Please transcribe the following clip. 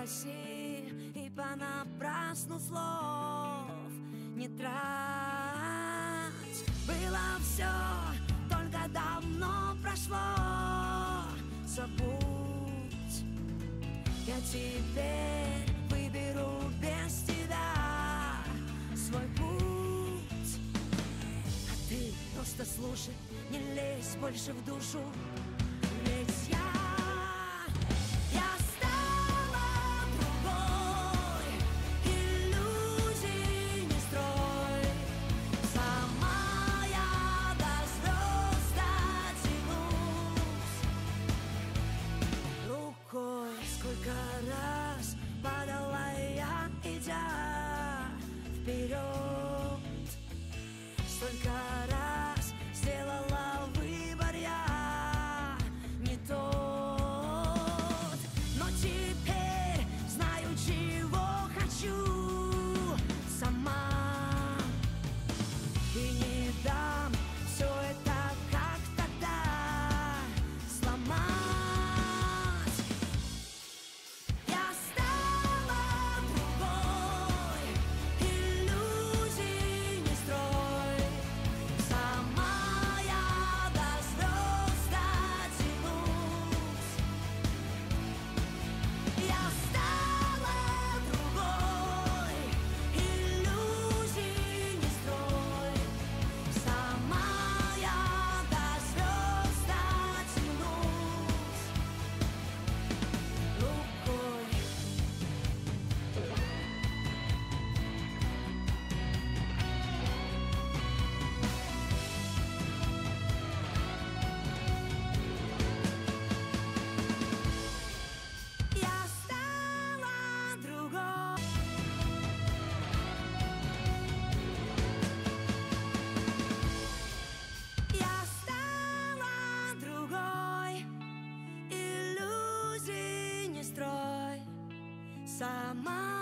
проси и понапрасну слов не трать. Было все, только давно прошло. Забудь, я теперь выберу без тебя свой путь. А ты просто слушай, не лезь больше в душу. Ведь я стала другой, иллюзий не строй. Сама я до звезд дотянусь рукой. Сколько раз падала я, идя вперед, столько раз сделала выбор я не тот. Но теперь знаю, чего хочу сама, и не дам все это, как тогда, сломать. Я стала другой, иллюзий не строй. Сама я до звезд дотянусь. Я стала другой, иллюзий не строй. Сама я до звезд дотянусь рукой. Я стала другой. Я стала другой, иллюзий не строй. Сама